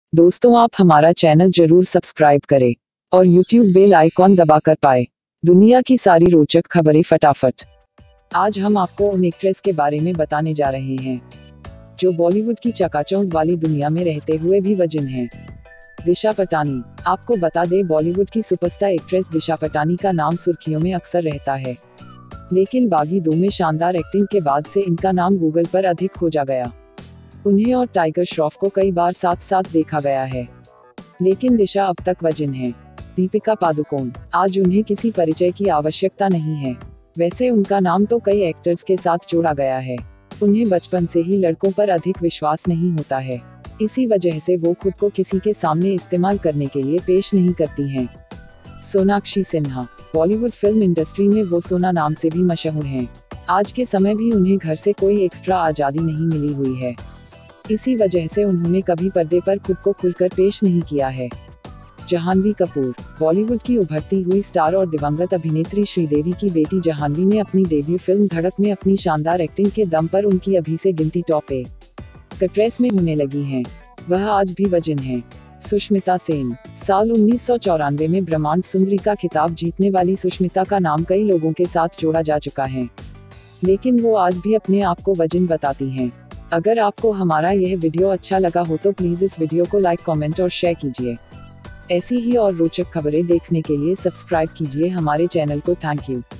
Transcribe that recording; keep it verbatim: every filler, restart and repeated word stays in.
दोस्तों, आप हमारा चैनल जरूर सब्सक्राइब करें और यूट्यूब बेल आइकॉन दबाकर पाए दुनिया की सारी रोचक खबरें फटाफट। आज हम आपको उन एक्ट्रेस के बारे में बताने जा रहे हैं जो बॉलीवुड की चकाचौंध वाली दुनिया में रहते हुए भी वजिन हैं। दिशा पटानी। आपको बता दें, बॉलीवुड की सुपरस्टार एक्ट्रेस दिशा पटानी का नाम सुर्खियों में अक्सर रहता है, लेकिन बागी दो में शानदार एक्टिंग के बाद से इनका नाम गूगल पर अधिक खोजा गया। उन्हें और टाइगर श्रॉफ को कई बार साथ साथ देखा गया है, लेकिन दिशा अब तक वजिन है। दीपिका पादुकोण। आज उन्हें किसी परिचय की आवश्यकता नहीं है। वैसे उनका नाम तो कई एक्टर्स के साथ जोड़ा गया है। उन्हें बचपन से ही लड़कों पर अधिक विश्वास नहीं होता है, इसी वजह से वो खुद को किसी के सामने इस्तेमाल करने के लिए पेश नहीं करती हैं। Sonakshi Sinha. Bollywood film industry में वो सोना नाम से भी मशहूर हैं। आज के समय भी उन्हें घर से कोई एक्स्ट्रा आज़ादी नहीं मिली हुई है, इसी वजह से उन्होंने कभी पर्दे पर खुद को खुलकर पेश नहीं किया है। जहानवी कपूर। बॉलीवुड की उभरती हुई स्टार और दिवंगत अभिनेत्री श्रीदेवी की बेटी जहानवी ने अपनी डेब्यू फिल्म धड़क में अपनी शानदार एक्टिंग के दम पर उनकी अभी से गिनती टॉप एक एक्ट्रेस में होने लगी हैं। वह आज भी वजिन हैं। सुष्मिता सेन। साल उन्नीस सौ चौरानवे में ब्रह्मांड सुंदरी का खिताब जीतने वाली सुष्मिता का नाम कई लोगों के साथ जोड़ा जा चुका है, लेकिन वो आज भी अपने आप को वजिन बताती हैं। अगर आपको हमारा यह वीडियो अच्छा लगा हो तो प्लीज़ इस वीडियो को लाइक, कमेंट और शेयर कीजिए। ऐसी ही और रोचक खबरें देखने के लिए सब्सक्राइब कीजिए हमारे चैनल को। Thank you.